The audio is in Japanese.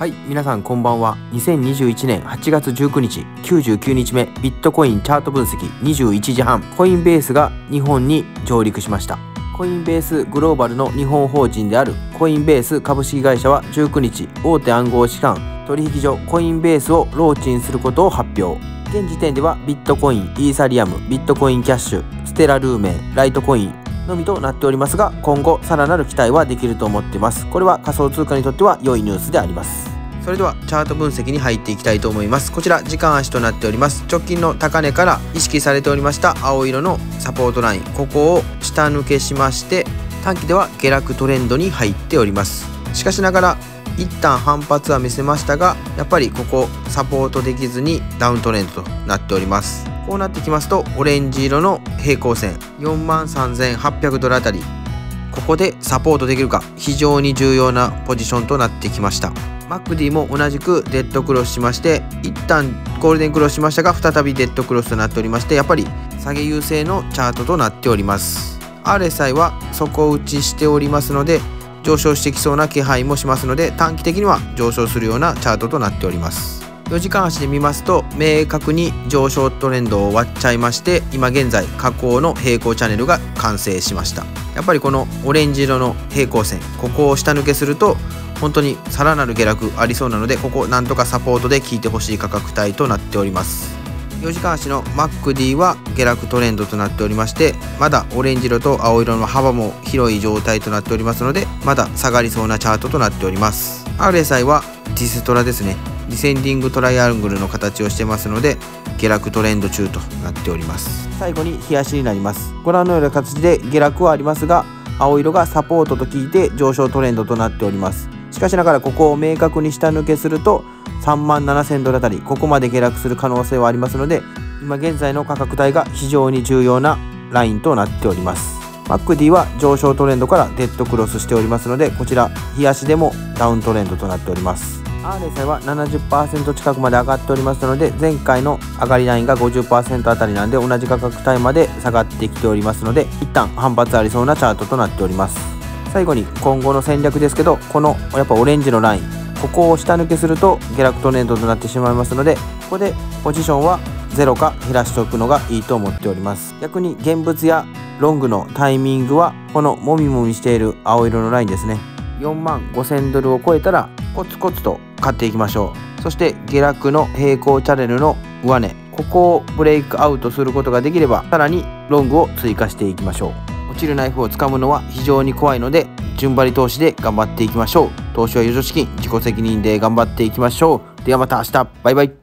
はい、皆さんこんばんは。2021年8月19日、99日目、ビットコインチャート分析21時半、コインベースが日本に上陸しました。コインベースグローバルの日本法人であるコインベース株式会社は19日、大手暗号資産取引所コインベースをローチンすることを発表。現時点ではビットコイン、イーサリアム、ビットコインキャッシュ、ステラルーメン、ライトコインのみとなっておりますが、今後さらなる期待はできると思っています。これは仮想通貨にとっては良いニュースであります。それではチャート分析に入っていきたいと思います。こちら時間足となっております。直近の高値から意識されておりました青色のサポートライン、ここを下抜けしまして短期では下落トレンドに入っております。しかしながら一旦反発は見せましたが、やっぱりここサポートできずにダウントレンドとなっております。こうなってきますとオレンジ色の平行線 43,800 あたり、ここでサポートできるか非常に重要なポジションとなってきました。MACD も同じくデッドクロスしまして、一旦ゴールデンクロスしましたが再びデッドクロスとなっておりまして、やっぱり下げ優勢のチャートとなっております。 RSI は底打ちしておりますので上昇してきそうな気配もしますので、短期的には上昇するようなチャートとなっております。4時間足で見ますと明確に上昇トレンドを割っちゃいまして、今現在下降の平行チャンネルが完成しました。やっぱりこのオレンジ色の平行線、ここを下抜けすると本当にさらなる下落ありそうなので、ここなんとかサポートで効いてほしい価格帯となっております。4時間足の MACD は下落トレンドとなっておりまして、まだオレンジ色と青色の幅も広い状態となっておりますので、まだ下がりそうなチャートとなっております。 RSI はディストラですね、ディセンディングトライアングルの形をしてますので下落トレンド中となっております。最後に日足になります。ご覧のような形で下落はありますが、青色がサポートと効いて上昇トレンドとなっております。しかしながらここを明確に下抜けすると37,000 あたり、ここまで下落する可能性はありますので、今現在の価格帯が非常に重要なラインとなっております。 MACD は上昇トレンドからデッドクロスしておりますので、こちら日足でもダウントレンドとなっております。 RSI は 70% 近くまで上がっておりますので、前回の上がりラインが 50% あたりなんで、同じ価格帯まで下がってきておりますので、一旦反発ありそうなチャートとなっております。最後に今後の戦略ですけど、このやっぱオレンジのライン、ここを下抜けすると下落トレンドとなってしまいますので、ここでポジションはゼロか減らしておくのがいいと思っております。逆に現物やロングのタイミングはこのもみもみしている青色のラインですね、45,000 ドルを超えたらコツコツと買っていきましょう。そして下落の平行チャンネルの上値、ここをブレイクアウトすることができればさらにロングを追加していきましょう。落ちるナイフをつかむのは非常に怖いので、順張り投資で頑張っていきましょう。投資は余剰資金、自己責任で頑張っていきましょう。ではまた明日、バイバイ。